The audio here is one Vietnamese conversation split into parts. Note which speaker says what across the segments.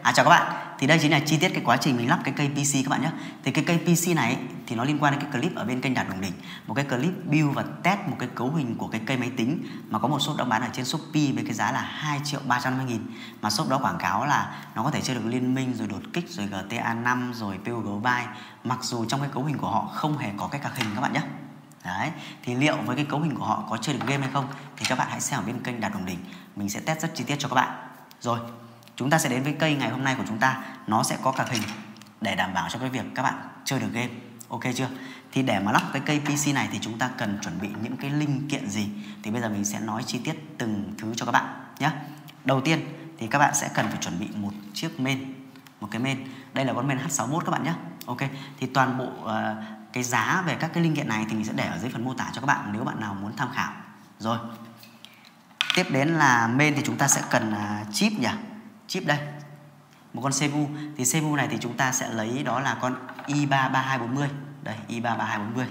Speaker 1: Chào các bạn. Thì đây chính là chi tiết cái quá trình mình lắp cái cây PC các bạn nhé. Thì cái cây PC này thì nó liên quan đến cái clip ở bên kênh Đạt Đồng Đỉnh, một cái clip build và test một cái cấu hình của cái cây máy tính mà có một shop đang bán ở trên Shopee với cái giá là 2.350.000, mà shop đó quảng cáo là nó có thể chơi được Liên Minh rồi đột kích rồi GTA 5 rồi PUBG Mobile, mặc dù trong cái cấu hình của họ không hề có cái card hình các bạn nhé. Đấy, thì liệu với cái cấu hình của họ có chơi được game hay không thì các bạn hãy xem ở bên kênh Đạt Đồng Đỉnh, mình sẽ test rất chi tiết cho các bạn. Rồi, chúng ta sẽ đến với cây ngày hôm nay của chúng ta, nó sẽ có card hình để đảm bảo cho cái việc các bạn chơi được game. Ok chưa? Thì để mà lắp cái cây PC này thì chúng ta cần chuẩn bị những cái linh kiện gì? Thì bây giờ mình sẽ nói chi tiết từng thứ cho các bạn nhé. Đầu tiên thì các bạn sẽ cần phải chuẩn bị một chiếc main, một cái main. Đây là con main H61 các bạn nhé. Ok, thì toàn bộ cái giá về các cái linh kiện này thì mình sẽ để ở dưới phần mô tả cho các bạn nếu bạn nào muốn tham khảo. Rồi, tiếp đến là main thì chúng ta sẽ cần chip nhỉ. Chip đây, một con CPU. Thì CPU này thì chúng ta sẽ lấy đó là con i3-3240. Đây, i3-3240.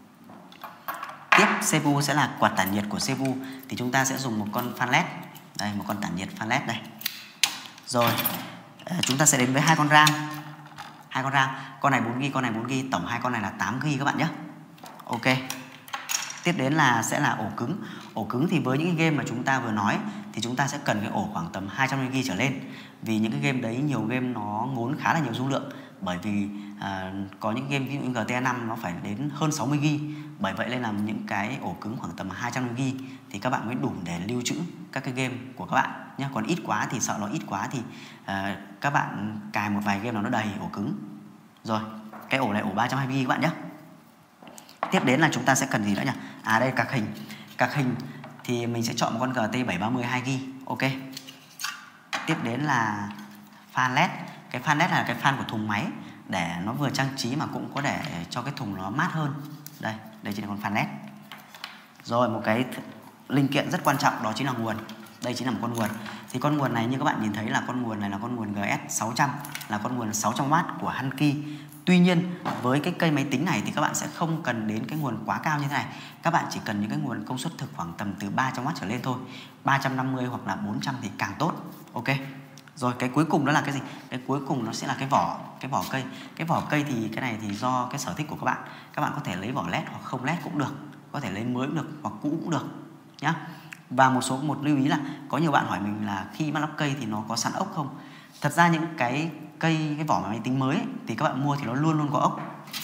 Speaker 1: Tiếp CPU sẽ là quạt tản nhiệt của CPU. Thì chúng ta sẽ dùng một con fan LED. Đây, một con tản nhiệt fan LED đây. Rồi, chúng ta sẽ đến với hai con RAM. Hai con RAM, con này 4GB, con này 4GB, tổng hai con này là 8GB các bạn nhé. Ok. Tiếp đến là sẽ là ổ cứng. Ổ cứng thì với những cái game mà chúng ta vừa nói thì chúng ta sẽ cần cái ổ khoảng tầm 250GB trở lên. Vì những cái game đấy nhiều game nó ngốn khá là nhiều dung lượng. Bởi vì có những game ví dụ như GTA 5 nó phải đến hơn 60GB. Bởi vậy nên là những cái ổ cứng khoảng tầm 250GB thì các bạn mới đủ để lưu trữ các cái game của các bạn nhé. Còn ít quá thì sợ nó ít quá thì các bạn cài một vài game nó đầy ổ cứng. Rồi, cái ổ này ổ 320GB các bạn nhé. Tiếp đến là chúng ta sẽ cần gì nữa nhỉ? Đây card hình. Card hình thì mình sẽ chọn một con GT730 2GB. Ok. Tiếp đến là fan LED. Cái fan LED là cái fan của thùng máy để nó vừa trang trí mà cũng có để cho cái thùng nó mát hơn. Đây chính là con fan LED. Rồi, một cái linh kiện rất quan trọng đó chính là nguồn. Đây chính là một con nguồn. Thì con nguồn này như các bạn nhìn thấy là con nguồn này là con nguồn GS600, là con nguồn 600W của Hankey. Tuy nhiên với cái cây máy tính này thì các bạn sẽ không cần đến cái nguồn quá cao như thế này. Các bạn chỉ cần những cái nguồn công suất thực khoảng tầm từ 300W trở lên thôi. 350 hoặc là 400 thì càng tốt. Ok. Rồi, cái cuối cùng đó là cái gì? Cái cuối cùng nó sẽ là cái vỏ cây. Cái vỏ cây thì cái này thì do cái sở thích của các bạn. Các bạn có thể lấy vỏ LED hoặc không LED cũng được. Có thể lấy mới cũng được hoặc cũ cũng được nhá. Và một lưu ý là có nhiều bạn hỏi mình là khi mà lắp cây thì nó có sẵn ốc không? Thật ra những cái vỏ máy tính mới ấy, thì các bạn mua thì nó luôn luôn có ốc.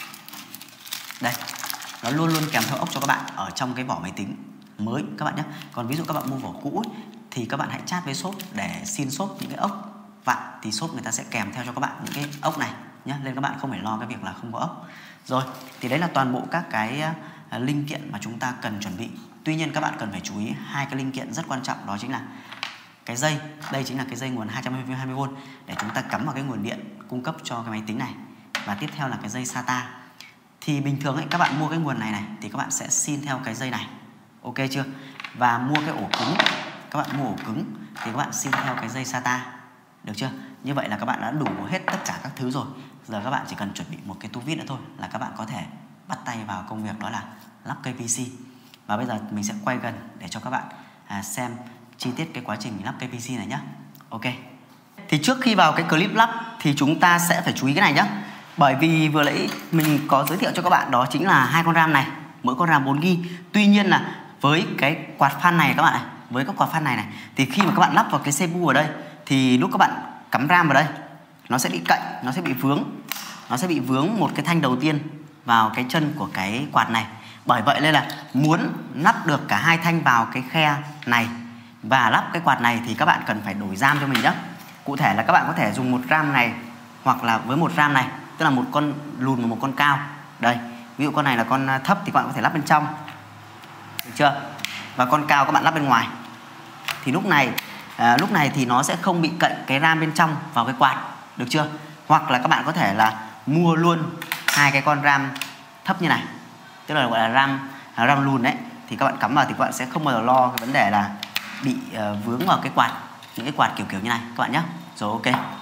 Speaker 1: Đây, nó luôn luôn kèm theo ốc cho các bạn ở trong cái vỏ máy tính mới các bạn nhé. Còn ví dụ các bạn mua vỏ cũ ấy, thì các bạn hãy chat với shop để xin shop những cái ốc vặn, thì shop người ta sẽ kèm theo cho các bạn những cái ốc này nhé, nên các bạn không phải lo cái việc là không có ốc. Rồi, thì đấy là toàn bộ các cái linh kiện mà chúng ta cần chuẩn bị. Tuy nhiên các bạn cần phải chú ý hai cái linh kiện rất quan trọng, đó chính là cái dây. Đây chính là cái dây nguồn 220V để chúng ta cắm vào cái nguồn điện cung cấp cho cái máy tính này. Và tiếp theo là cái dây SATA. Thì bình thường ấy, các bạn mua cái nguồn này thì các bạn sẽ xin theo cái dây này. Ok chưa? Và mua cái ổ cứng, các bạn mua ổ cứng thì các bạn xin theo cái dây SATA. Được chưa? Như vậy là các bạn đã đủ hết tất cả các thứ rồi. Giờ các bạn chỉ cần chuẩn bị một cái tu vít nữa thôi là các bạn có thể bắt tay vào công việc, đó là lắp cây PC. Và bây giờ mình sẽ quay gần để cho các bạn xem chi tiết cái quá trình mình lắp cây PC này nhé. Ok. Thì trước khi vào cái clip lắp thì chúng ta sẽ phải chú ý cái này nhé. Bởi vì vừa nãy mình có giới thiệu cho các bạn đó chính là hai con RAM này, mỗi con RAM 4GB. Tuy nhiên là với cái quạt fan này các bạn này, với các quạt fan này thì khi mà các bạn lắp vào cái CPU ở đây thì lúc các bạn cắm RAM vào đây nó sẽ bị cạnh, nó sẽ bị vướng. Nó sẽ bị vướng một cái thanh đầu tiên vào cái chân của cái quạt này. Bởi vậy nên là muốn lắp được cả hai thanh vào cái khe này và lắp cái quạt này thì các bạn cần phải đổi RAM cho mình nhé. Cụ thể là các bạn có thể dùng một RAM này hoặc là với một RAM này, tức là một con lùn và một con cao. Đây, ví dụ con này là con thấp thì các bạn có thể lắp bên trong. Được chưa? Và con cao các bạn lắp bên ngoài. Thì lúc này thì nó sẽ không bị cạnh cái RAM bên trong vào cái quạt. Được chưa? Hoặc là các bạn có thể là mua luôn hai cái con RAM thấp như này, tức là gọi là RAM lùn đấy, thì các bạn cắm vào thì các bạn sẽ không bao giờ lo cái vấn đề là bị vướng vào cái quạt, những cái quạt kiểu như này các bạn nhé. Rồi,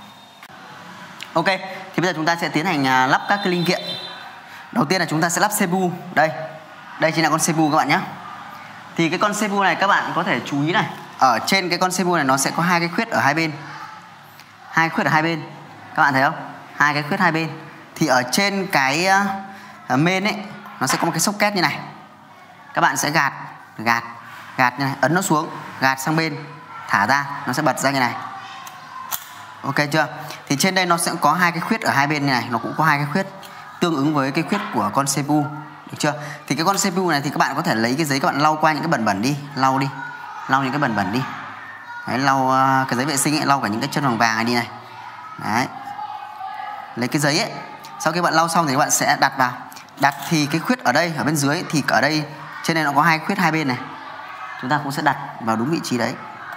Speaker 1: ok, thì bây giờ chúng ta sẽ tiến hành lắp các cái linh kiện. Đầu tiên là chúng ta sẽ lắp CPU. Đây chính là con CPU các bạn nhé. Thì cái con CPU này các bạn có thể chú ý này, ở trên cái con CPU này nó sẽ có hai cái khuyết ở hai bên. hai khuyết ở hai bên, các bạn thấy không? Hai cái khuyết hai bên. Thì ở trên cái main ấy nó sẽ có một cái socket như này. Các bạn sẽ gạt như này, ấn nó xuống, gạt sang bên, thả ra, nó sẽ bật ra như này. Ok chưa? Thì trên đây nó sẽ có hai cái khuyết ở hai bên như này, nó cũng có hai cái khuyết tương ứng với cái khuyết của con CPU, được chưa? Thì cái con CPU này thì các bạn có thể lấy cái giấy các bạn lau qua những cái bẩn đi, lau những cái bẩn đi. Đấy, lau cái giấy vệ sinh ấy, lau cả những cái chân vàng vàng này đi này. Đấy. Lấy cái giấy ấy, sau khi bạn lau xong thì các bạn sẽ đặt vào. Đặt thì cái khuyết ở đây, ở bên dưới thì ở đây trên này nó có hai khuyết hai bên này. Chúng ta cũng sẽ đặt vào đúng vị trí đấy.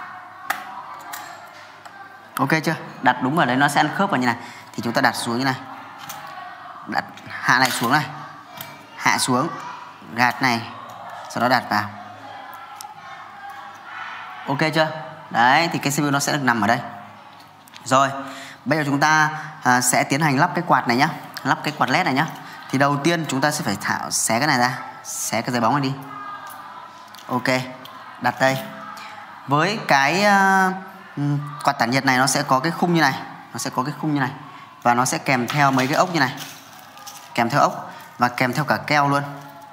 Speaker 1: Ok chưa? Đặt đúng vào đấy nó sẽ ăn khớp vào như này. Thì chúng ta đặt xuống như này. Đặt hạ này xuống này. Hạ xuống, gạt này, sau đó đặt vào. Ok chưa? Đấy, thì cái CPU nó sẽ được nằm ở đây. Rồi, bây giờ chúng ta sẽ tiến hành lắp cái quạt này nhá. Lắp cái quạt LED này nhá. Thì đầu tiên chúng ta sẽ phải xé cái này ra, xé cái giấy bóng này đi. Ok, đặt đây. Với cái quạt tản nhiệt này nó sẽ có cái khung như này. Và nó sẽ kèm theo mấy cái ốc như này. Kèm theo ốc và kèm theo cả keo luôn.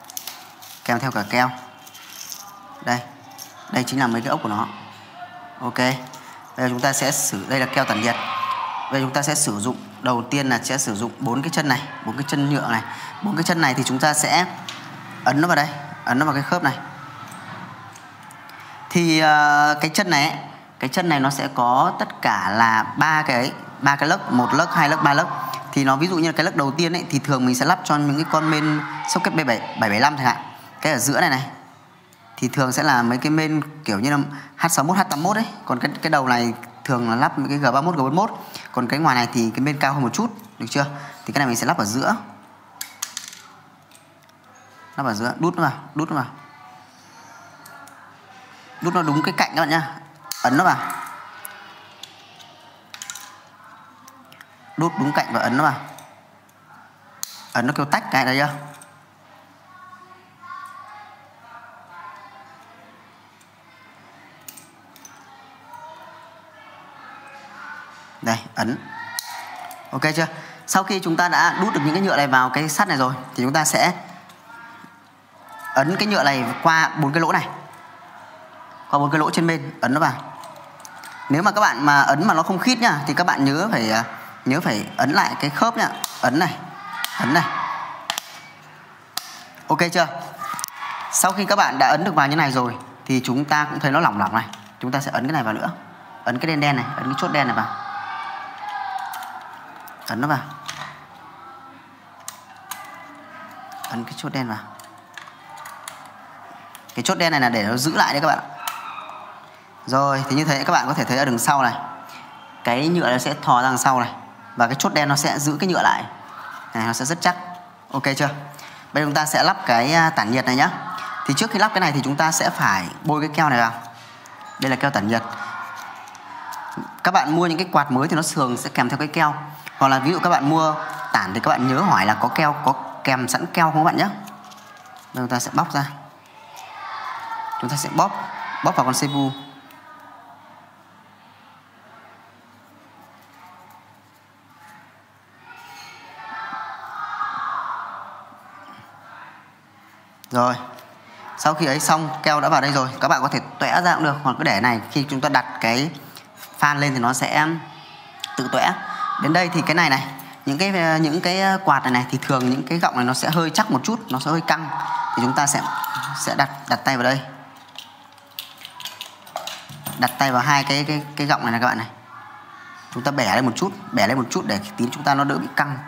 Speaker 1: Đây chính là mấy cái ốc của nó. Ok. Bây giờ chúng ta sẽ đây là keo tản nhiệt. Bây giờ chúng ta sẽ sử dụng, đầu tiên là sẽ sử dụng 4 cái chân này, 4 cái chân nhựa này. 4 cái chân này thì chúng ta sẽ ấn nó vào đây, ấn nó vào cái khớp này. Thì cái chân này nó sẽ có tất cả là ba cái lấc, 1 lấc, 2 lấc, 3 lấc. Thì nó ví dụ như cái lấc đầu tiên ấy thì thường mình sẽ lắp cho những cái con main socket B775 chẳng hạn. Cái ở giữa này thì thường sẽ là mấy cái main kiểu như là H61, H81 ấy. Còn cái đầu này thường là lắp mấy cái G31, G41. Còn cái ngoài này thì cái main cao hơn một chút, được chưa? Thì cái này mình sẽ lắp ở giữa. Đút nó vào. Đút nó đúng cái cạnh các bạn nhá. Ấn nó vào. Đút đúng cạnh và ấn nó vào. Ấn nó kêu tách cái đấy chưa? Đây, ấn. Ok chưa? Sau khi chúng ta đã đút được những cái nhựa này vào cái sắt này rồi thì chúng ta sẽ ấn cái nhựa này qua 4 cái lỗ này. Qua 4 cái lỗ trên bên, ấn nó vào. Nếu mà các bạn mà ấn mà nó không khít nhá thì các bạn nhớ phải ấn lại cái khớp nhá. Ấn này. Ok chưa? Sau khi các bạn đã ấn được vào như này rồi thì chúng ta cũng thấy nó lỏng này. Chúng ta sẽ ấn cái này vào nữa. Ấn cái đen đen này, ấn cái chốt đen này vào. Ấn nó vào. Ấn cái chốt đen vào. Cái chốt đen này là để nó giữ lại đấy các bạn. Rồi, thì như thế các bạn có thể thấy ở đằng sau này, cái nhựa nó sẽ thò ra đằng sau này. Và cái chốt đen nó sẽ giữ cái nhựa lại. Này, nó sẽ rất chắc. Ok chưa? Bây giờ chúng ta sẽ lắp cái tản nhiệt này nhá. Thì trước khi lắp cái này thì chúng ta sẽ phải bôi cái keo này vào. Đây là keo tản nhiệt. Các bạn mua những cái quạt mới thì nó thường sẽ kèm theo cái keo. Hoặc là ví dụ các bạn mua tản thì các bạn nhớ hỏi là có keo, có kèm sẵn keo không các bạn nhé. Bây giờ chúng ta sẽ bóc ra. Chúng ta sẽ bóp vào con CPU. Rồi, sau khi ấy xong, keo đã vào đây rồi, các bạn có thể tuẽ ra cũng được, hoặc cứ để này, khi chúng ta đặt cái fan lên thì nó sẽ tự tuẽ. Đến đây thì cái này những cái quạt này thì thường những cái gọng này nó sẽ hơi chắc một chút, nó sẽ hơi căng. Thì chúng ta sẽ đặt tay vào đây. Đặt tay vào hai cái gọng này các bạn này. Chúng ta bẻ lên một chút để tí chúng ta nó đỡ bị căng.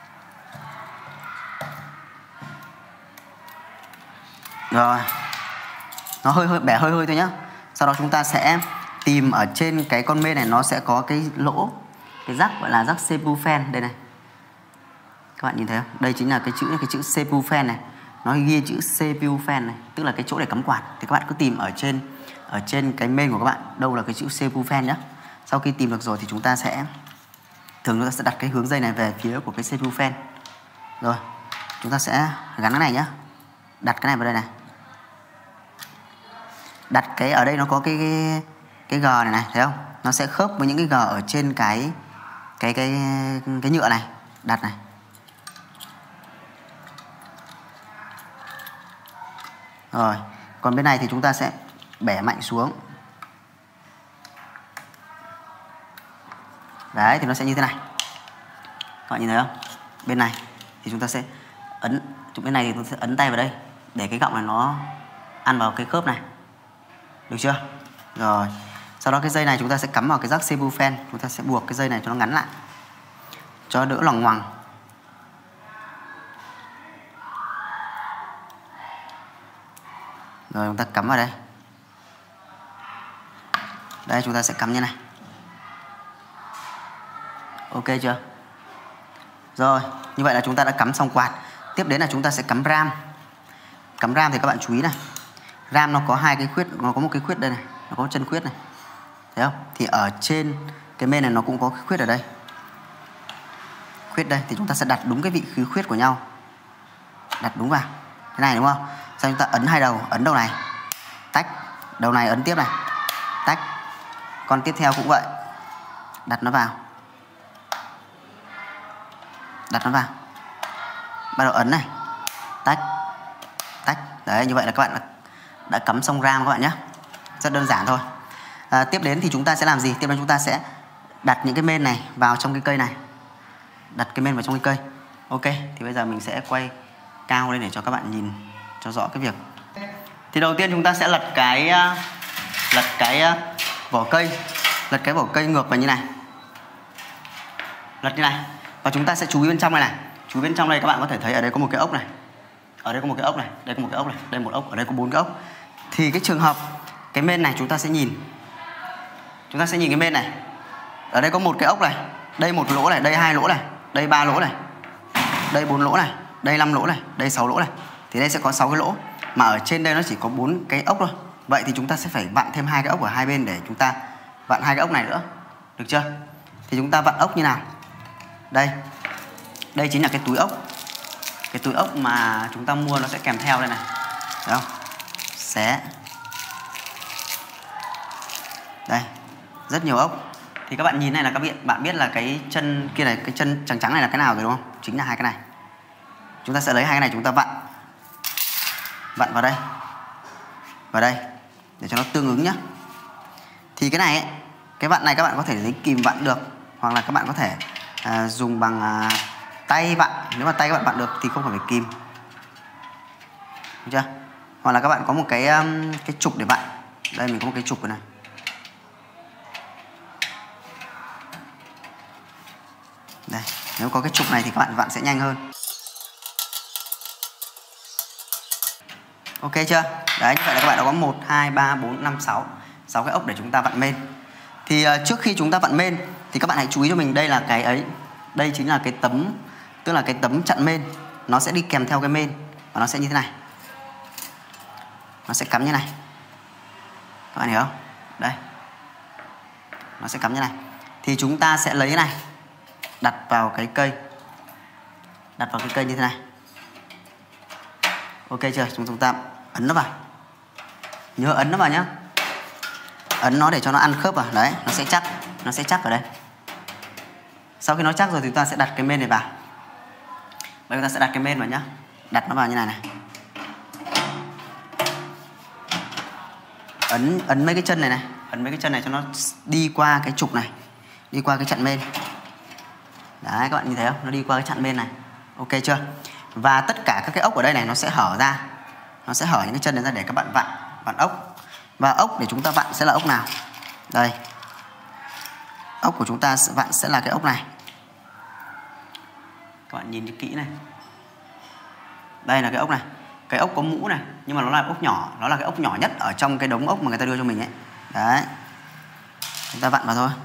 Speaker 1: Rồi. Nó bẻ hơi thôi nhá. Sau đó chúng ta sẽ tìm ở trên cái con main này nó sẽ có cái lỗ, cái rắc gọi là rắc CPU fan đây này. Các bạn nhìn thấy không? Đây chính là cái chữ CPU fan này. Nó ghi chữ CPU fan này, tức là cái chỗ để cắm quạt. Thì các bạn cứ tìm ở trên cái main của các bạn đâu là cái chữ CPU fan nhá. Sau khi tìm được rồi thì chúng ta sẽ đặt cái hướng dây này về phía của cái CPU fan. Rồi, chúng ta sẽ gắn cái này nhá. Đặt cái này vào đây này. Đặt cái ở đây nó có cái G này, thấy không? Nó sẽ khớp với những cái G ở trên cái cái nhựa này, đặt này. Rồi, còn bên này thì chúng ta sẽ bẻ mạnh xuống. Đấy, thì nó sẽ như thế này. Các bạn nhìn thấy không? Bên này thì chúng ta sẽ bên này thì chúng ta sẽ ấn tay vào đây để cái gọng này nó ăn vào cái khớp này. Được chưa? Rồi, sau đó cái dây này chúng ta sẽ cắm vào cái rắc subwoofer, chúng ta sẽ buộc cái dây này cho nó ngắn lại, cho đỡ loằng ngoằng. Rồi chúng ta cắm vào đây. Đây, chúng ta sẽ cắm như này. Ok chưa? Rồi, như vậy là chúng ta đã cắm xong quạt. Tiếp đến là chúng ta sẽ cắm ram. Cắm ram thì các bạn chú ý này. Ram nó có hai cái khuyết, nó có một cái khuyết đây này, nó có chân khuyết này. Thấy không? Thì ở trên cái bên này nó cũng có cái khuyết ở đây. Khuyết đây thì chúng ta sẽ đặt đúng cái vị khí khuyết của nhau. Đặt đúng vào. Thế này đúng không? Sau chúng ta ấn hai đầu, ấn đầu này, tách, đầu này ấn tiếp này, tách. Con tiếp theo cũng vậy. Đặt nó vào. Đặt nó vào. Bắt đầu ấn này, tách, tách. Đấy, như vậy là các bạn đã cắm xong ram các bạn nhé. Rất đơn giản thôi. Tiếp đến thì chúng ta sẽ làm gì? Tiếp đến chúng ta sẽ đặt những cái main này vào trong cái cây này. Đặt cái main vào trong cái cây. Ok, thì bây giờ mình sẽ quay cao lên để cho các bạn nhìn cho rõ cái việc. Thì đầu tiên chúng ta sẽ lật cái vỏ cây. Lật cái vỏ cây ngược vào như này. Lật như này. Và chúng ta sẽ chú ý bên trong này này. Chú ý bên trong đây các bạn có thể thấy ở đây có một cái ốc này. Ở đây có một cái ốc này, đây có một cái ốc này, đây một ốc, ở đây có 4 cái ốc. Thì cái trường hợp cái main này chúng ta sẽ nhìn. Chúng ta sẽ nhìn cái main này. Ở đây có một cái ốc này, đây một lỗ này, đây 2 lỗ này, đây 3 lỗ này, đây 4 lỗ này, đây 5 lỗ này, đây 6 lỗ này. Thì đây sẽ có 6 cái lỗ. Mà ở trên đây nó chỉ có 4 cái ốc thôi. Vậy thì chúng ta sẽ phải vặn thêm 2 cái ốc ở hai bên để chúng ta vặn 2 cái ốc này nữa. Được chưa? Thì chúng ta vặn ốc như nào? Đây. Đây chính là cái túi ốc. Cái túi ốc mà chúng ta mua nó sẽ kèm theo đây này. Thấy không? Xé. Đây. Rất nhiều ốc. Thì các bạn nhìn này là các bạn biết là cái chân kia này, cái chân trắng trắng này là cái nào rồi đúng không? Chính là hai cái này. Chúng ta sẽ lấy hai cái này chúng ta vặn. Vặn vào đây. Vào đây. Để cho nó tương ứng nhá. Thì cái này ấy, cái vặn này các bạn có thể lấy kìm vặn được. Hoặc là các bạn có thể dùng bằng tay vặn. Nếu mà tay các bạn vặn được thì không phải kìm. Được chưa? Hoặc là các bạn có một cái trục để vặn. Đây mình có một cái trục này. Đây, nếu có cái trục này thì các bạn vặn sẽ nhanh hơn. Ok chưa? Đấy, như vậy là các bạn đã có 1, 2, 3, 4, 5, 6 6 cái ốc để chúng ta vặn main. Thì trước khi chúng ta vặn main thì các bạn hãy chú ý cho mình, đây là cái ấy. Đây chính là cái tấm, tức là cái tấm chặn main. Nó sẽ đi kèm theo cái main. Và nó sẽ như thế này. Nó sẽ cắm như này. Các bạn hiểu không? Đây. Nó sẽ cắm như này. Thì chúng ta sẽ lấy cái này, đặt vào cái cây. Đặt vào cái cây như thế này. Ok chưa? Chúng ta ấn nó vào. Nhớ ấn nó vào nhá. Ấn nó để cho nó ăn khớp vào. Đấy, nó sẽ chắc. Nó sẽ chắc ở đây. Sau khi nó chắc rồi thì chúng ta sẽ đặt cái main này vào. Bây giờ chúng ta sẽ đặt cái main vào nhá. Đặt nó vào như này này. Ấn mấy cái chân này này. Ấn mấy cái chân này cho nó đi qua cái trục này. Đi qua cái chặn main. Đấy, các bạn nhìn thấy không? Nó đi qua cái chặn main này. Ok chưa? Và tất cả các cái ốc ở đây này nó sẽ hở ra. Nó sẽ hở những cái chân này ra để các bạn vặn ốc. Và ốc để chúng ta vặn sẽ là ốc nào? Đây. Ốc của chúng ta vặn sẽ là cái ốc này. Các bạn nhìn kỹ này. Đây là cái ốc này. Cái ốc có mũ này, nhưng mà nó là ốc nhỏ. Nó là cái ốc nhỏ nhất ở trong cái đống ốc mà người ta đưa cho mình ấy. Đấy. Chúng ta vặn vào thôi.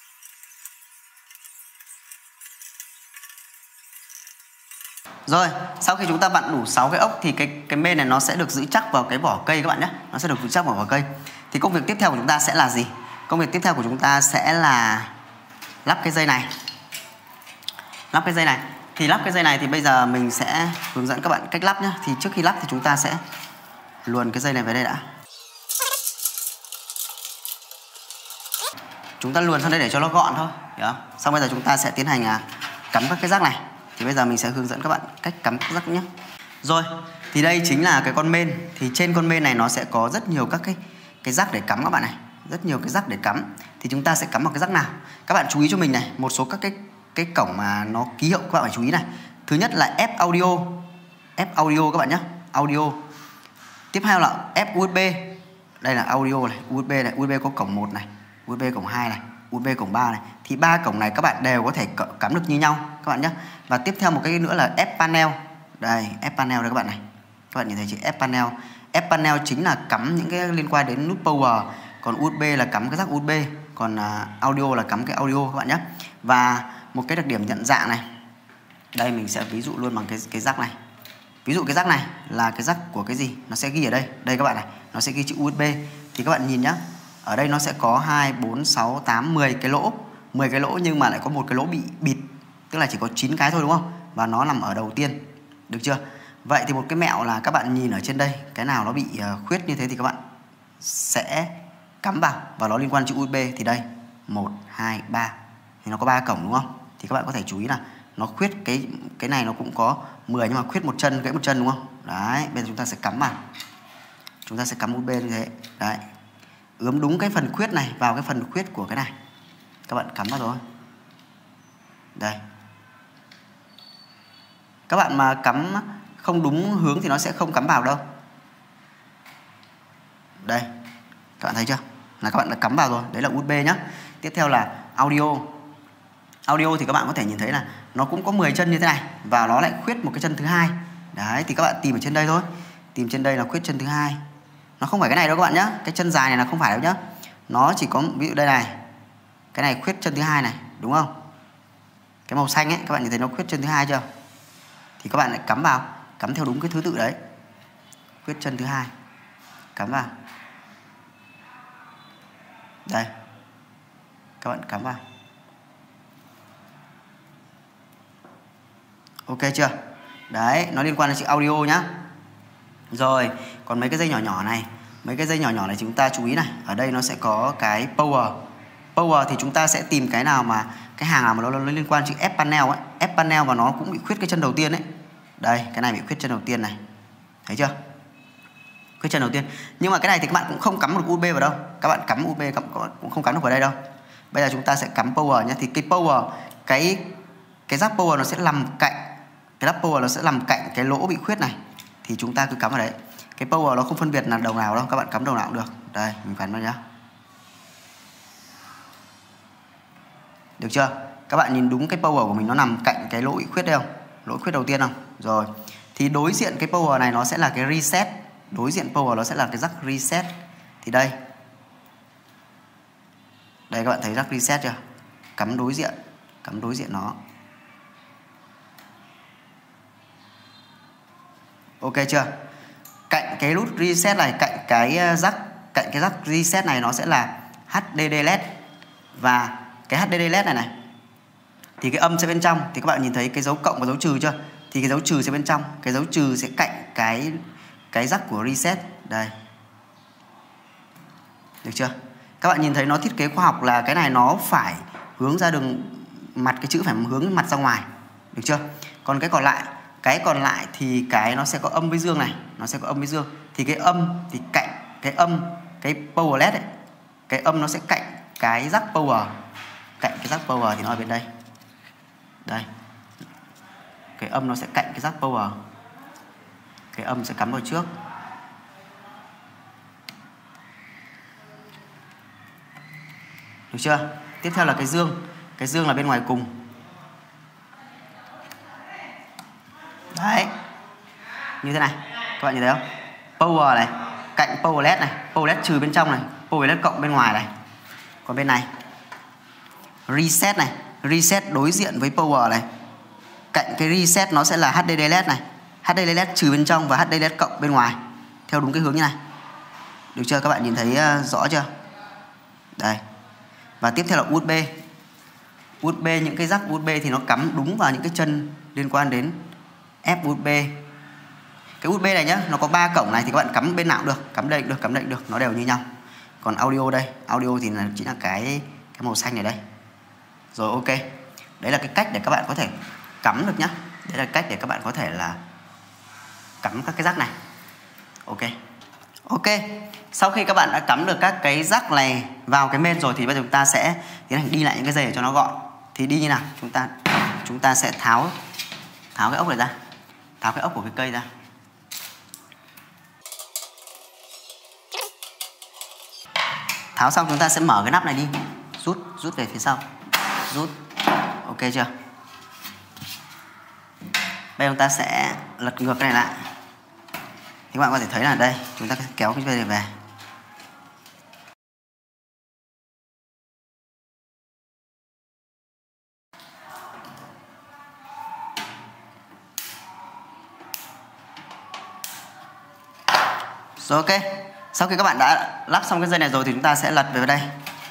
Speaker 1: Rồi, sau khi chúng ta vặn đủ 6 cái ốc thì cái main này nó sẽ được giữ chắc vào cái vỏ cây các bạn nhé. Nó sẽ được giữ chắc vào vỏ cây. Thì công việc tiếp theo của chúng ta sẽ là gì? Công việc tiếp theo của chúng ta sẽ là lắp cái dây này. Lắp cái dây này. Thì lắp cái dây này thì bây giờ mình sẽ hướng dẫn các bạn cách lắp nhé. Thì trước khi lắp thì chúng ta sẽ luồn cái dây này về đây đã. Chúng ta luồn sang đây để cho nó gọn thôi. Được không? Xong bây giờ chúng ta sẽ tiến hành cắm các cái rắc này. Thì bây giờ mình sẽ hướng dẫn các bạn cách cắm các rắc nhé. Rồi, thì đây chính là cái con main. Thì trên con main này nó sẽ có rất nhiều các cái rắc để cắm các bạn này. Rất nhiều cái rắc để cắm. Thì chúng ta sẽ cắm vào cái rắc nào? Các bạn chú ý cho mình này, một số các cái cổng mà nó ký hiệu các bạn phải chú ý này. Thứ nhất là F audio. F audio các bạn nhé, audio. Tiếp theo là F USB. Đây là audio này, USB này, USB có cổng 1 này, USB cổng 2 này, USB cổng 3 này. Thì ba cổng này các bạn đều có thể cắm được như nhau các bạn nhé. Và tiếp theo một cái nữa là F panel. Đây, F panel đây các bạn này. Các bạn nhìn thấy chữ F panel. F panel chính là cắm những cái liên quan đến nút power, còn USB là cắm cái rắc USB, còn audio là cắm cái audio các bạn nhé. Và một cái đặc điểm nhận dạng này. Đây mình sẽ ví dụ luôn bằng cái rắc này. Ví dụ cái rắc này là cái rắc của cái gì? Nó sẽ ghi ở đây. Đây các bạn này, nó sẽ ghi chữ USB. Thì các bạn nhìn nhá. Ở đây nó sẽ có 2, 4, 6, 8, 10 cái lỗ. 10 cái lỗ nhưng mà lại có một cái lỗ bị bịt. Tức là chỉ có 9 cái thôi đúng không? Và nó nằm ở đầu tiên. Được chưa? Vậy thì một cái mẹo là các bạn nhìn ở trên đây, cái nào nó bị khuyết như thế thì các bạn sẽ cắm vào và nó liên quan chữ USB. Thì đây 1, 2, 3. Thì nó có 3 cổng đúng không? Thì các bạn có thể chú ý là nó khuyết cái này nó cũng có 10 nhưng mà khuyết một chân, gãy một chân đúng không? Đấy, bây giờ chúng ta sẽ cắm vào. Chúng ta sẽ cắm USB như thế. Đấy. Ướm đúng cái phần khuyết này vào cái phần khuyết của cái này. Các bạn cắm vào rồi. Đây. Các bạn mà cắm không đúng hướng thì nó sẽ không cắm vào đâu. Đây. Các bạn thấy chưa? Là các bạn đã cắm vào rồi. Đấy là USB nhá. Tiếp theo là audio. Audio thì các bạn có thể nhìn thấy là nó cũng có 10 chân như thế này và nó lại khuyết một cái chân thứ hai. Đấy, thì các bạn tìm ở trên đây thôi. Tìm trên đây là khuyết chân thứ hai. Nó không phải cái này đâu các bạn nhá. Cái chân dài này là không phải đâu nhá. Nó chỉ có ví dụ đây này. Cái này khuyết chân thứ hai này, đúng không? Cái màu xanh ấy, các bạn nhìn thấy nó khuyết chân thứ hai chưa? Thì các bạn lại cắm vào, cắm theo đúng cái thứ tự đấy. Khuyết chân thứ hai. Cắm vào. Đây. Các bạn cắm vào. Ok chưa? Đấy, nó liên quan đến chữ audio nhá. Rồi, còn mấy cái dây nhỏ nhỏ này. Mấy cái dây nhỏ nhỏ này chúng ta chú ý này. Ở đây nó sẽ có cái power. Power thì chúng ta sẽ tìm cái nào mà cái hàng nào mà nó liên quan chữ F panel ấy. F panel và nó cũng bị khuyết cái chân đầu tiên ấy. Đây, cái này bị khuyết chân đầu tiên này. Thấy chưa? Khuyết chân đầu tiên. Nhưng mà cái này thì các bạn cũng không cắm được USB vào đâu. Các bạn cắm USB cũng không cắm được vào đây đâu. Bây giờ chúng ta sẽ cắm power nhé. Thì cái power, cái rắc power nó sẽ nằm cạnh, cái rắc power nó sẽ nằm cạnh cái lỗ bị khuyết này. Thì chúng ta cứ cắm vào đấy. Cái power nó không phân biệt là đầu nào đâu, các bạn cắm đầu nào cũng được. Đây, mình cắm vào nhá. Được chưa? Các bạn nhìn đúng cái power của mình nó nằm cạnh cái lỗ bị khuyết đây không? Lỗ khuyết đầu tiên không? Rồi. Thì đối diện cái power này nó sẽ là cái reset. Đối diện power nó sẽ là cái rắc reset. Thì đây. Đây các bạn thấy rắc reset chưa? Cắm đối diện. Cắm đối diện nó. Ok chưa? Cạnh cái nút reset này, cạnh cái rắc reset này nó sẽ là HDD LED. Và cái HDD LED này thì cái âm sẽ bên trong. Thì các bạn nhìn thấy cái dấu cộng và dấu trừ chưa? Thì cái dấu trừ sẽ bên trong. Cái dấu trừ sẽ cạnh cái rắc của reset. Đây. Được chưa? Các bạn nhìn thấy nó thiết kế khoa học là cái này nó phải hướng ra đường mặt, cái chữ phải hướng mặt ra ngoài. Được chưa? Còn cái còn lại thì cái nó sẽ có âm với dương này. Nó sẽ có âm với dương. Thì cái âm thì cạnh cái âm, cái power LED ấy. Cái âm nó sẽ cạnh cái rắc power. Cạnh cái rắc power thì nó ở bên đây. Đây. Cái âm nó sẽ cạnh cái rắc power. Cái âm sẽ cắm vào trước. Được chưa? Tiếp theo là cái dương. Cái dương là bên ngoài cùng. Đấy. Như thế này. Các bạn nhìn thấy không? Power này, cạnh power LED này, power LED trừ bên trong này, power LED cộng bên ngoài này. Còn bên này reset này, reset đối diện với power này. Cạnh cái reset nó sẽ là HDD LED này, HDD LED trừ bên trong và HDD LED cộng bên ngoài. Theo đúng cái hướng như này. Được chưa? Các bạn nhìn thấy rõ chưa? Đây. Và tiếp theo là USB. USB, những cái rắc USB thì nó cắm đúng vào những cái chân liên quan đến F USB. Cái USB này nhá, nó có 3 cổng này thì các bạn cắm bên nào cũng được, cắm đây cũng được, cắm đây cũng được, nó đều như nhau. Còn audio đây, audio thì chính là cái màu xanh này đây. Rồi, ok. Đấy là cái cách để các bạn có thể cắm được nhá. Đấy là cách để các bạn có thể là cắm các cái rắc này. Ok. Ok. Sau khi các bạn đã cắm được các cái rắc này vào cái main rồi thì bây giờ chúng ta sẽ tiến hành đi lại những cái dây để cho nó gọn. Thì đi như nào? Chúng ta sẽ tháo cái ốc này ra. Tháo cái ốc của cái cây ra. Tháo xong chúng ta sẽ mở cái nắp này đi. Rút về phía sau. Rút. Ok chưa? Bây giờ chúng ta sẽ lật ngược cái này lại. Thì các bạn có thể thấy là đây, chúng ta sẽ kéo cái dây này về. Rồi, ok. Sau khi các bạn đã lắp xong cái dây này rồi thì chúng ta sẽ lật về đây.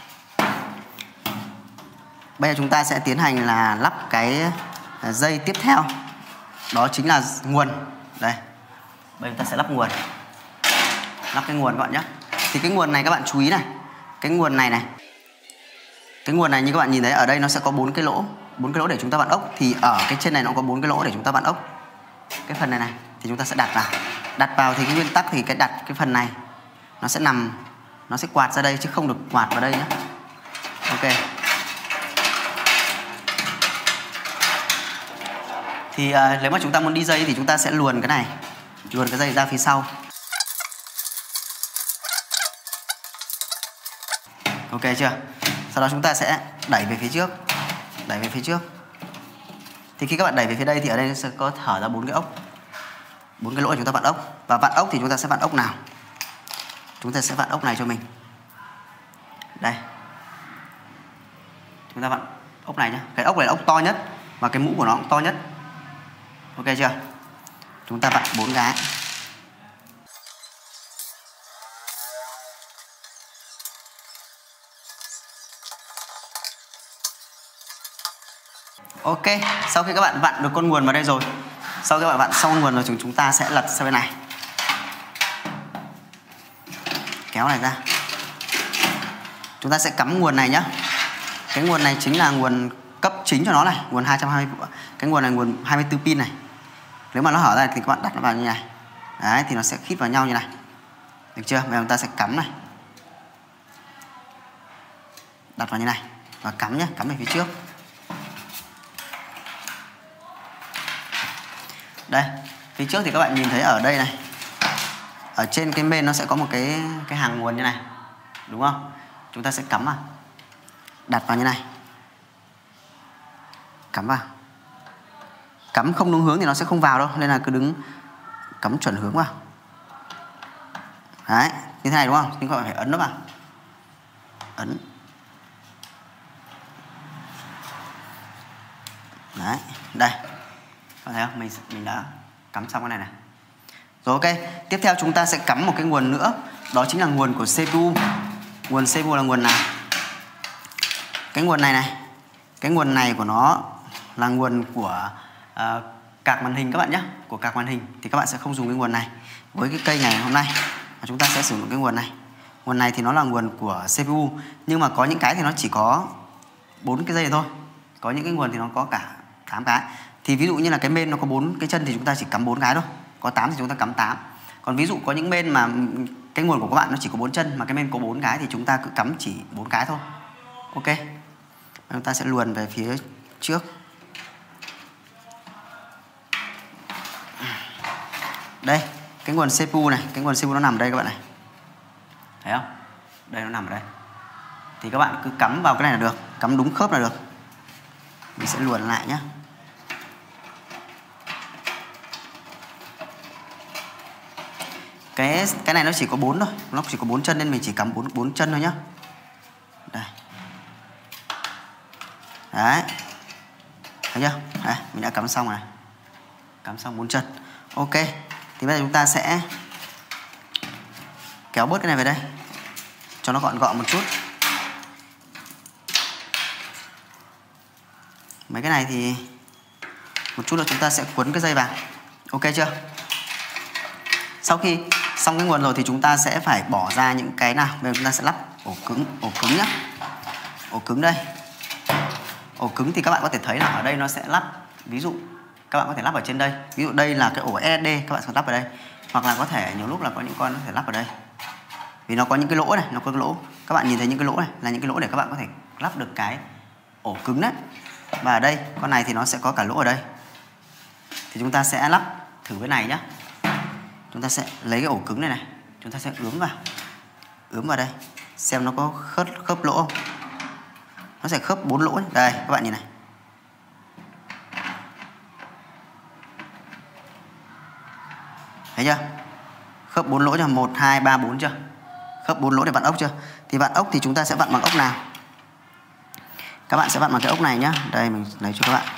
Speaker 1: Bây giờ chúng ta sẽ tiến hành là lắp cái dây tiếp theo. Đó chính là nguồn. Đây. Bây giờ chúng ta sẽ lắp nguồn. Lắp cái nguồn các bạn nhé. Thì cái nguồn này các bạn chú ý này. Cái nguồn này này. Cái nguồn này như các bạn nhìn thấy ở đây nó sẽ có 4 cái lỗ. 4 cái lỗ để chúng ta vặn ốc. Thì ở cái trên này nó có 4 cái lỗ để chúng ta vặn ốc. Cái phần này này thì chúng ta sẽ đặt vào. Đặt vào thì cái nguyên tắc thì cái phần này nó sẽ nằm, nó sẽ quạt ra đây chứ không được quạt vào đây nhé. Ok. Thì nếu mà chúng ta muốn đi dây thì chúng ta sẽ luồn cái này, luồn cái dây ra phía sau. Ok chưa? Sau đó chúng ta sẽ đẩy về phía trước. Đẩy về phía trước. Thì khi các bạn đẩy về phía đây thì ở đây sẽ có thở ra 4 cái ốc. 4 cái lỗ để chúng ta vặn ốc. Và vặn ốc thì chúng ta sẽ vặn ốc nào? Chúng ta sẽ vặn ốc này cho mình. Đây. Chúng ta vặn ốc này nhá. Cái ốc này là ốc to nhất và cái mũ của nó cũng to nhất. Ok chưa? Chúng ta vặn 4 cái. Ok, sau khi các bạn vặn được con nguồn vào đây rồi, sau khi các bạn vặn xong con nguồn rồi thì chúng ta sẽ lật sang bên này. Kéo này ra. Chúng ta sẽ cắm nguồn này nhá. Cái nguồn này chính là nguồn cấp chính cho nó này, nguồn 220. Cái nguồn này nguồn 24 pin này. Nếu mà nó hở ra thì các bạn đặt nó vào như này. Đấy thì nó sẽ khít vào nhau như này. Được chưa? Bây giờ chúng ta sẽ cắm này. Đặt vào như này và cắm nhé, cắm về phía trước. Đây, phía trước thì các bạn nhìn thấy ở đây này. Ở trên cái main nó sẽ có một cái hàng nguồn như này. Đúng không? Chúng ta sẽ cắm vào. Đặt vào như này. Cắm vào. Cắm không đúng hướng thì nó sẽ không vào đâu, nên là cứ đứng cắm chuẩn hướng vào. Đấy, như thế này đúng không? Nhưng các bạn phải ấn nó vào. Ấn. Đấy, đây. Các bạn thấy không? Mình đã cắm xong cái này này. Rồi ok, tiếp theo chúng ta sẽ cắm một cái nguồn nữa. Đó chính là nguồn của CPU. Nguồn CPU là nguồn nào? Cái nguồn này này. Cái nguồn này của nó là nguồn của card màn hình các bạn nhé. Của card màn hình. Thì các bạn sẽ không dùng cái nguồn này. Với cái cây ngày hôm nay chúng ta sẽ sử dụng cái nguồn này. Nguồn này thì nó là nguồn của CPU. Nhưng mà có những cái thì nó chỉ có 4 cái dây này thôi. Có những cái nguồn thì nó có cả 8 cái. Thì ví dụ như là cái main nó có 4 cái chân thì chúng ta chỉ cắm 4 cái thôi. Có 8 thì chúng ta cắm 8. Còn ví dụ có những main mà cái nguồn của các bạn nó chỉ có 4 chân mà cái main có 4 cái thì chúng ta cứ cắm chỉ 4 cái thôi. Ok. Chúng ta sẽ luồn về phía trước. Đây, cái nguồn CPU này, cái nguồn CPU nó nằm ở đây các bạn này. Thấy không? Đây nó nằm ở đây. Thì các bạn cứ cắm vào cái này là được, cắm đúng khớp là được. Mình sẽ luồn lại nhé. Cái này nó chỉ có 4 thôi, nó chỉ có 4 chân nên mình chỉ cắm 4 chân thôi nhá. Đây. Đấy. Thấy chưa? Đây, mình đã cắm xong rồi này. Cắm xong 4 chân. Ok. Thì bây giờ chúng ta sẽ kéo bớt cái này về đây cho nó gọn gọn một chút. Mấy cái này thì một chút nữa chúng ta sẽ quấn cái dây vào. Ok chưa? Sau khi xong cái nguồn rồi thì chúng ta sẽ phải bỏ ra những cái nào. Bây giờ chúng ta sẽ lắp ổ cứng nhá. Ổ cứng đây. ổ cứng thì các bạn có thể thấy là ở đây nó sẽ lắp, ví dụ các bạn có thể lắp ở trên đây, ví dụ đây là cái ổ SSD, các bạn sẽ lắp ở đây, hoặc là có thể nhiều lúc là có những con có thể lắp ở đây, vì nó có những cái lỗ này, nó có cái lỗ, các bạn nhìn thấy những cái lỗ này là những cái lỗ để các bạn có thể lắp được cái ổ cứng đấy. Và ở đây con này thì nó sẽ có cả lỗ ở đây, thì chúng ta sẽ lắp thử cái này nhé. Chúng ta sẽ lấy cái ổ cứng này này, chúng ta sẽ ướm vào đây xem nó có khớp lỗ không. Nó sẽ khớp 4 lỗ đây, các bạn nhìn này. Thấy chưa? Khớp 4 lỗ chưa? 1 2 3 4 chưa? Khớp 4 lỗ để vặn ốc chưa? Thì vặn ốc thì chúng ta sẽ vặn bằng ốc nào? Các bạn sẽ vặn bằng cái ốc này nhá. Đây mình lấy cho các bạn.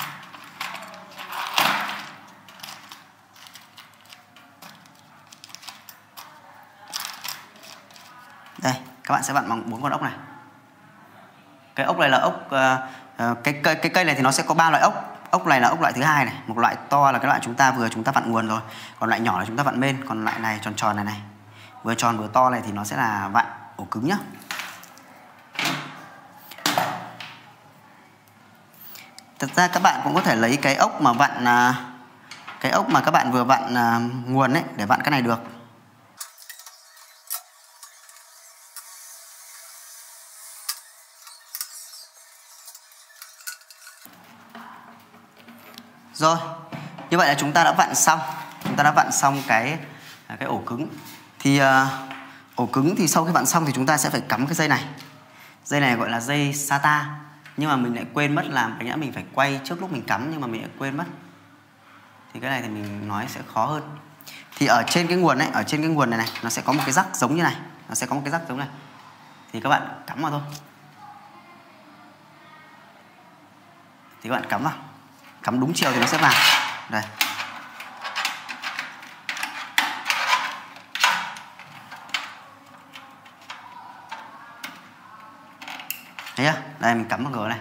Speaker 1: Đây, các bạn sẽ vặn bằng 4 con ốc này. Cái ốc này là ốc cái cây này thì nó sẽ có 3 loại ốc. Ốc này là ốc loại thứ hai này, một loại to là cái loại chúng ta vặn nguồn rồi, còn loại nhỏ là chúng ta vặn main, còn loại này tròn tròn này, vừa tròn vừa to này thì nó sẽ là vặn ổ cứng nhá. Thật ra các bạn cũng có thể lấy cái ốc mà vặn cái ốc mà các bạn vừa vặn nguồn ấy để vặn cái này được. Rồi, như vậy là chúng ta đã vặn xong. Chúng ta đã vặn xong cái ổ cứng. Thì ổ cứng thì sau khi vặn xong thì chúng ta sẽ phải cắm cái dây này. Dây này gọi là dây SATA. Nhưng mà mình lại quên mất làm cái nhã mình phải quay trước lúc mình cắm, nhưng mà mình lại quên mất. Thì cái này thì mình nói sẽ khó hơn. Thì ở trên cái nguồn ấy, ở trên cái nguồn này nó sẽ có một cái rắc giống như này. Nó sẽ có một cái rắc giống này. Thì các bạn cắm vào thôi. Thì các bạn cắm vào. Cắm đúng chiều thì nó sẽ vào. Đây. Thấy chưa? Đây mình cắm vào cửa này.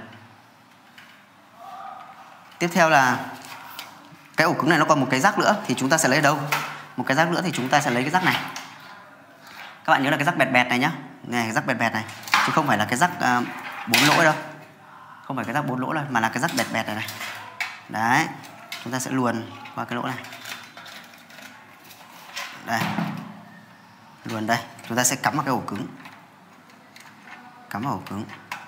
Speaker 1: Tiếp theo là cái ổ cứng này nó còn một cái rắc nữa thì chúng ta sẽ lấy ở đâu? Một cái rắc nữa thì chúng ta sẽ lấy cái rắc này. Các bạn nhớ là cái rắc bẹt bẹt này nhá. Này cái rắc bẹt bẹt này, chứ không phải là cái rắc 4 lỗ đâu. Không phải cái rắc 4 lỗ đâu, mà là cái rắc bẹt bẹt này này. Đấy, chúng ta sẽ luồn qua cái lỗ này. Đây. Luồn đây, chúng ta sẽ cắm vào cái ổ cứng. Cắm vào ổ cứng.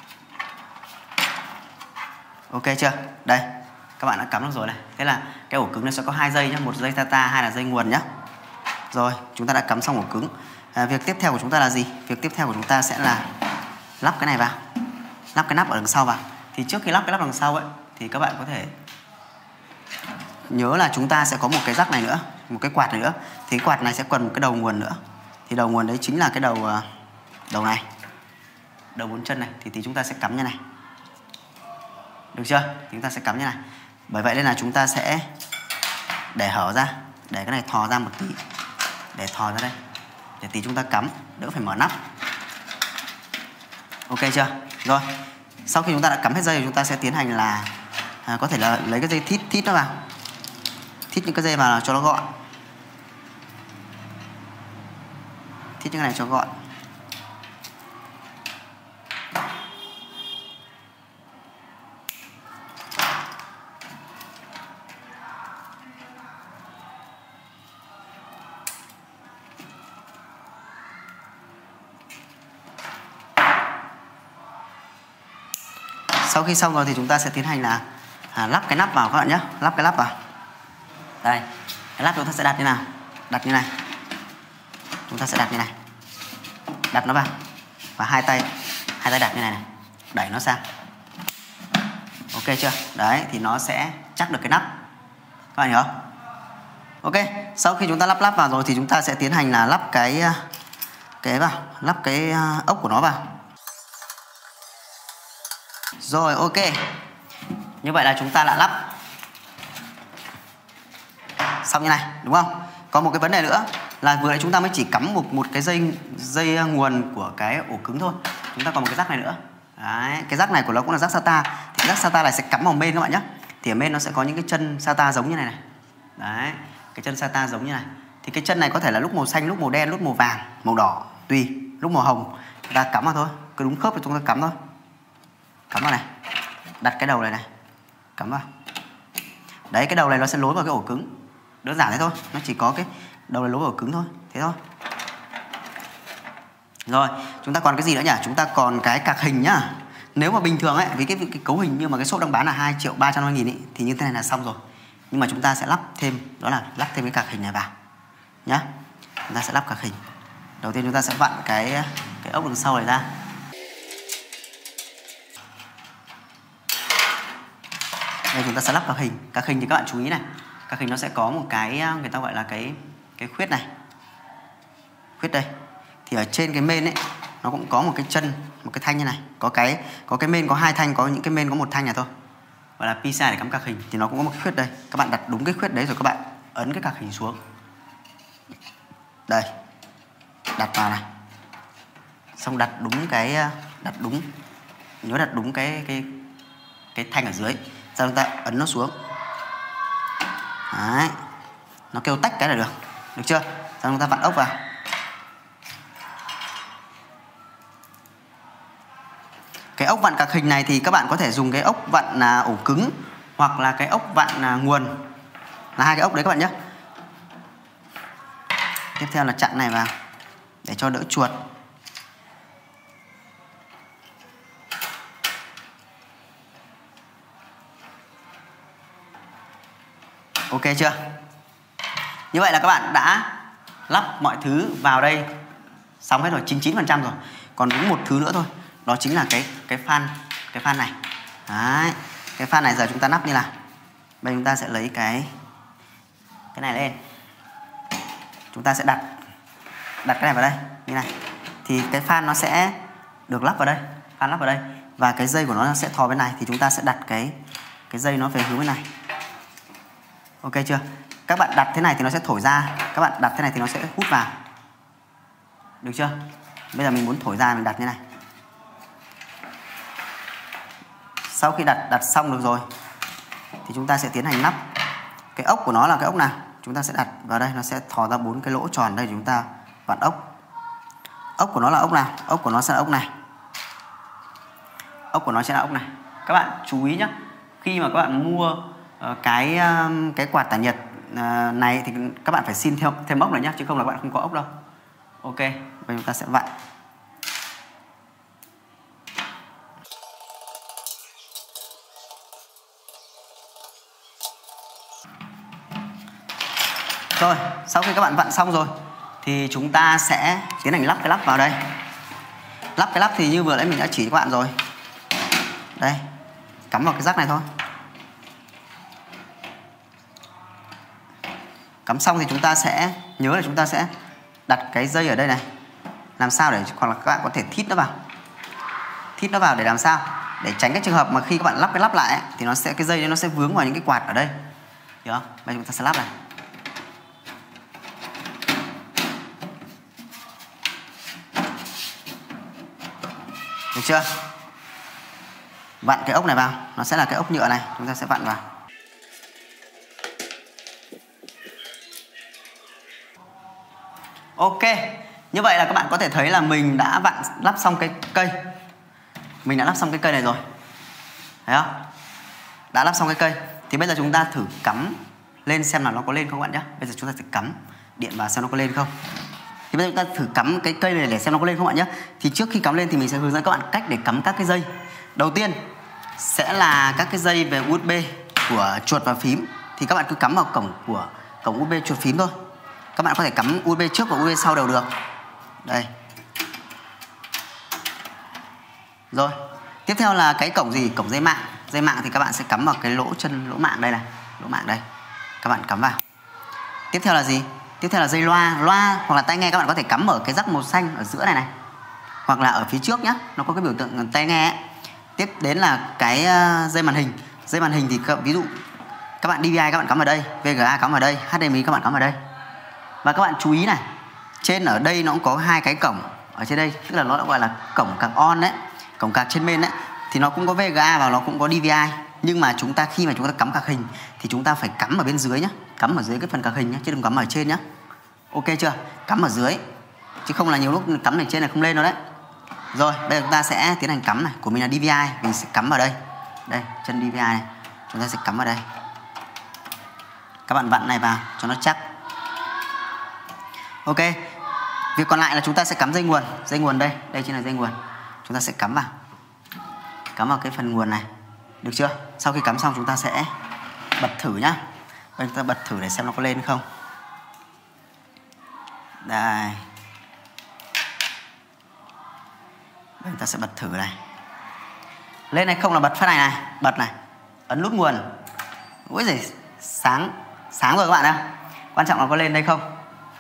Speaker 1: Ok chưa? Đây, các bạn đã cắm được rồi này. Thế là cái ổ cứng này sẽ có 2 dây nhé, một dây SATA, 2 là dây nguồn nhé. Rồi, chúng ta đã cắm xong ổ cứng. Việc tiếp theo của chúng ta là gì? Việc tiếp theo của chúng ta sẽ là lắp cái này vào. Lắp cái nắp ở đằng sau vào. Thì trước khi lắp cái nắp đằng sau ấy thì các bạn có thể nhớ là chúng ta sẽ có một cái rắc này nữa, một cái quạt này nữa. Thì cái quạt này sẽ cần một cái đầu nguồn nữa. Thì đầu nguồn đấy chính là cái đầu này. Đầu 4 chân này thì chúng ta sẽ cắm như này. Được chưa? Thì chúng ta sẽ cắm như này. Bởi vậy nên là chúng ta sẽ để hở ra, để cái này thò ra một tí. Để thò ra đây. Để tí chúng ta cắm, đỡ phải mở nắp. Ok chưa? Rồi. Sau khi chúng ta đã cắm hết dây thì chúng ta sẽ tiến hành là có thể là lấy cái dây thít nó vào. Thít những cái dây vào cho nó gọn. Thít những cái này cho gọn. Sau khi xong rồi thì chúng ta sẽ tiến hành là lắp cái nắp vào các bạn nhé. Lắp cái nắp vào. Đây, cái nắp chúng ta sẽ đặt như nào? Đặt như này. Chúng ta sẽ đặt như này. Đặt nó vào. Và hai tay đặt như này này. Đẩy nó sang. Ok chưa? Đấy, thì nó sẽ chắc được cái nắp. Các bạn hiểu không? Ok, sau khi chúng ta lắp vào rồi thì chúng ta sẽ tiến hành là lắp cái vào. Lắp cái ốc của nó vào. Rồi, ok. Như vậy là chúng ta đã lắp xong như này, đúng không? Có một cái vấn đề nữa là vừa nãy chúng ta mới chỉ cắm một cái dây nguồn của cái ổ cứng thôi. Chúng ta còn một cái rắc này nữa. Đấy, cái rắc này của nó cũng là rắc SATA. Thì rắc SATA này sẽ cắm vào main các bạn nhé. Thì ở main nó sẽ có những cái chân SATA giống như này này. Đấy, cái chân SATA giống như này. Thì cái chân này có thể là lúc màu xanh, lúc màu đen, lúc màu vàng, màu đỏ, tùy. Lúc màu hồng chúng ta cắm vào thôi. Cứ đúng khớp thì chúng ta cắm thôi. Cắm vào này. đặt cái đầu này cắm vào. Đấy, cái đầu này nó sẽ nối vào cái ổ cứng. Đơn giản thế thôi, nó chỉ có cái đầu này nối vào ổ cứng thôi, thế thôi. Rồi, chúng ta còn cái gì nữa nhỉ? Chúng ta còn cái cạc hình nhá. Nếu mà bình thường ấy, vì cái cấu hình như mà cái shop đang bán là 2.350.000 ấy, thì như thế này là xong rồi. Nhưng mà chúng ta sẽ lắp thêm, đó là lắp thêm cái cạc hình này vào nhá. Chúng ta sẽ lắp cạc hình. Đầu tiên chúng ta sẽ vặn cái ốc đằng sau này ra. Đây, chúng ta sẽ lắp cạc hình. Cạc hình thì các bạn chú ý này, cạc hình nó sẽ có một cái người ta gọi là cái khuyết này. Khuyết đây. Thì ở trên cái main ấy nó cũng có một cái chân, một cái thanh như này. Có cái main có 2 thanh, có những cái main có 1 thanh này thôi. Gọi là PCI để cắm cạc hình, thì nó cũng có một cái khuyết đây. Các bạn đặt đúng cái khuyết đấy rồi các bạn ấn cái cạc hình xuống. Đây. Đặt vào này. Xong đặt đúng nhớ đặt đúng cái thanh ở dưới. Sau chúng ta ấn nó xuống. Đấy. Nó kêu tách cái là được. Được chưa? Sau chúng ta vặn ốc vào. Cái ốc vặn cạc hình này thì các bạn có thể dùng cái ốc vặn ổ cứng hoặc là cái ốc vặn nguồn, là 2 cái ốc đấy các bạn nhé. Tiếp theo là chặn này vào để cho đỡ chuột. Ok chưa? Như vậy là các bạn đã lắp mọi thứ vào đây xong hết rồi, 99% rồi. Còn đúng một thứ nữa thôi, đó chính là cái fan này. Đấy, cái fan này giờ chúng ta lắp như nào? Bây giờ chúng ta sẽ lấy cái này lên. Chúng ta sẽ đặt cái này vào đây như này. Thì cái fan nó sẽ được lắp vào đây, fan lắp vào đây, và cái dây của nó sẽ thò bên này, thì chúng ta sẽ đặt cái dây nó về hướng bên này. Ok chưa? Các bạn đặt thế này thì nó sẽ thổi ra, các bạn đặt thế này thì nó sẽ hút vào. Được chưa? Bây giờ mình muốn thổi ra, mình đặt như này. Sau khi đặt xong được rồi thì chúng ta sẽ tiến hành lắp. Cái ốc của nó là cái ốc nào? Chúng ta sẽ đặt vào đây, nó sẽ thò ra 4 cái lỗ tròn đây, chúng ta vặn ốc. Ốc của nó là ốc nào? Ốc của nó sẽ là ốc này. Ốc của nó sẽ là ốc này. Các bạn chú ý nhé, khi mà các bạn mua cái quạt tản nhiệt này thì các bạn phải xin thêm ốc này nhé, chứ không là bạn không có ốc đâu. Ok, bây giờ chúng ta sẽ vặn. Rồi, sau khi các bạn vặn xong rồi thì chúng ta sẽ tiến hành lắp cái lắp vào đây. Lắp cái lắp thì như vừa nãy mình đã chỉ cho các bạn rồi. Đây, cắm vào cái rắc này thôi. Cắm xong thì chúng ta sẽ nhớ là chúng ta sẽ đặt cái dây ở đây này. Làm sao để hoặc là các bạn có thể thít nó vào. Thít nó vào để làm sao? Để tránh cái trường hợp mà khi các bạn lắp cái lắp lại ấy, thì nó sẽ cái dây nó sẽ vướng vào những cái quạt ở đây. Hiểu không? Bây giờ chúng ta sẽ lắp này. Được chưa? Vặn cái ốc này vào, nó sẽ là cái ốc nhựa này, chúng ta sẽ vặn vào. Ok, như vậy là các bạn có thể thấy là mình đã lắp xong cái cây. Mình đã lắp xong cái cây này rồi. Thấy không? Đã lắp xong cái cây. Thì bây giờ chúng ta thử cắm lên xem là nó có lên không các bạn nhé. Bây giờ chúng ta sẽ cắm điện vào xem nó có lên không. Thì bây giờ chúng ta thử cắm cái cây này để xem nó có lên không bạn nhé. Thì trước khi cắm lên thì mình sẽ hướng dẫn các bạn cách để cắm các cái dây. Đầu tiên sẽ là các cái dây về USB của chuột và phím. Thì các bạn cứ cắm vào cổng USB chuột phím thôi. Các bạn có thể cắm USB trước và USB sau đều được. Đây. Rồi. Tiếp theo là cái cổng gì? Cổng dây mạng. Dây mạng thì các bạn sẽ cắm vào cái lỗ mạng đây này. Lỗ mạng đây. Các bạn cắm vào. Tiếp theo là gì? Tiếp theo là dây loa. Loa hoặc là tai nghe các bạn có thể cắm ở cái rắc màu xanh ở giữa này này. Hoặc là ở phía trước nhá. Nó có cái biểu tượng tai nghe ấy. Tiếp đến là cái dây màn hình. Dây màn hình thì ví dụ các bạn DVI các bạn cắm ở đây, VGA cắm ở đây, HDMI các bạn cắm ở đây. Và các bạn chú ý này, trên ở đây nó cũng có 2 cái cổng ở trên đây, tức là nó gọi là cổng cạc on đấy, cổng cạc trên bên đấy, thì nó cũng có VGA và nó cũng có DVI. Nhưng mà khi mà chúng ta cắm cạc hình thì chúng ta phải cắm ở bên dưới nhá, cắm ở dưới cái phần cạc hình nhá, chứ đừng cắm ở trên nhá. Ok chưa? Cắm ở dưới, chứ không là nhiều lúc cắm ở trên này không lên đâu đấy. Rồi, bây giờ chúng ta sẽ tiến hành cắm này, của mình là DVI, mình sẽ cắm vào đây. Đây, chân DPI này. Chúng ta sẽ cắm vào đây. Các bạn vặn này vào cho nó chắc. Ok. Việc còn lại là chúng ta sẽ cắm dây nguồn. Dây nguồn đây, đây chính là dây nguồn. Chúng ta sẽ cắm vào. Cắm vào cái phần nguồn này. Được chưa? Sau khi cắm xong chúng ta sẽ bật thử nhá. Bây giờ chúng ta bật thử để xem nó có lên không. Đây. Bây giờ chúng ta sẽ bật thử này. Lên hay không là bật phát này này. Bật này. Ấn nút nguồn. Ui giời, sáng rồi các bạn ạ. Quan trọng là có lên đây không.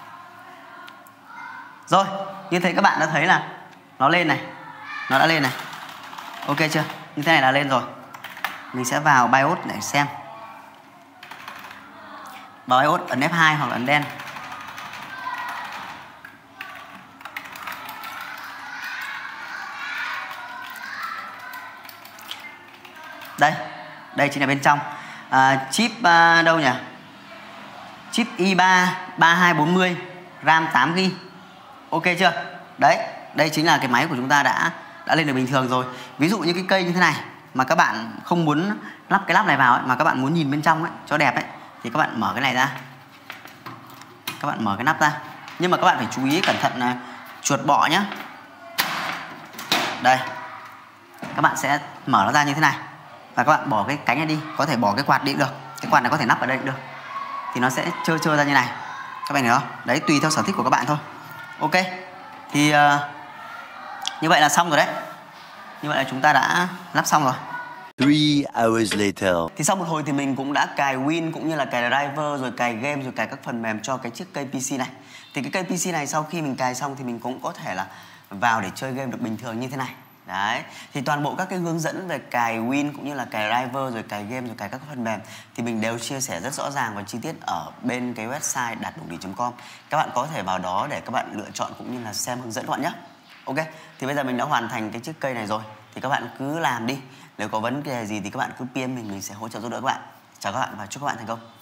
Speaker 1: Rồi, như thế các bạn đã thấy là nó lên này. Nó đã lên này. Ok chưa? Như thế này là lên rồi. Mình sẽ vào BIOS để xem. Vào BIOS ấn F2 hoặc là ấn đen. Đây chính là bên trong. Chip đâu nhỉ? Chip i3 3240, RAM 8GB. Ok chưa? Đấy, đây chính là cái máy của chúng ta đã lên được bình thường rồi. Ví dụ như cái cây như thế này mà các bạn không muốn lắp cái lắp này vào ấy, mà các bạn muốn nhìn bên trong ấy cho đẹp ấy, thì các bạn mở cái này ra. Các bạn mở cái nắp ra. Nhưng mà các bạn phải chú ý cẩn thận là chuột bọ nhá. Đây. Các bạn sẽ mở nó ra như thế này. Và các bạn bỏ cái cánh này đi. Có thể bỏ cái quạt đi cũng được. Cái quạt này có thể nắp ở đây cũng được. Thì nó sẽ trơ ra như này. Các bạn hiểu không? Đấy, tùy theo sở thích của các bạn thôi. Ok. Thì như vậy là xong rồi đấy. Như vậy là chúng ta đã lắp xong rồi.
Speaker 2: 3 hours later.
Speaker 1: Thì sau một hồi thì mình cũng đã cài Win cũng như là cài driver, rồi cài game, rồi cài các phần mềm cho cái chiếc cây PC này. Thì cái cây PC này sau khi mình cài xong thì mình cũng có thể là vào để chơi game được bình thường như thế này. Đấy, thì toàn bộ các cái hướng dẫn về cài Win cũng như là cài driver, rồi cài game, rồi cài các phần mềm thì mình đều chia sẻ rất rõ ràng và chi tiết ở bên cái website datdongding.com. Các bạn có thể vào đó để các bạn lựa chọn cũng như là xem hướng dẫn các bạn nhé. Ok, thì bây giờ mình đã hoàn thành cái chiếc cây này rồi. Thì các bạn cứ làm đi. Nếu có vấn đề gì thì các bạn cứ PM mình sẽ hỗ trợ giúp đỡ các bạn. Chào các bạn và chúc các bạn thành công.